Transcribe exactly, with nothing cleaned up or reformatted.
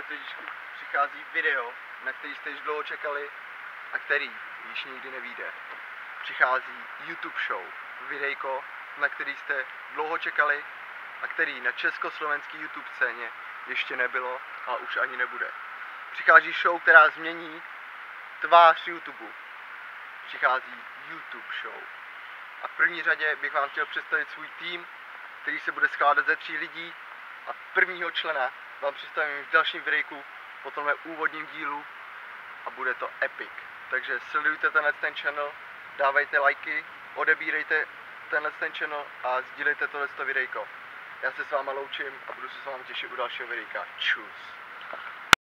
teď přichází video, na který jste již dlouho čekali a který již nikdy nevyjde. Přichází YouTube show, videjko, na který jste dlouho čekali a který na československý YouTube scéně ještě nebylo a už ani nebude. Přichází show, která změní tvář YouTube. Přichází YouTube show. A v první řadě bych vám chtěl představit svůj tým, který se bude skládat ze tří lidí, a prvního člena vám představím v dalším videjku po tomhle úvodním dílu a bude to epic. Takže sledujte tenhle ten channel, dávejte lajky, odebírejte tenhle ten channel a sdílejte tohle videjko. Já se s váma loučím a budu se s vámi těšit u dalšího videjka. Čus.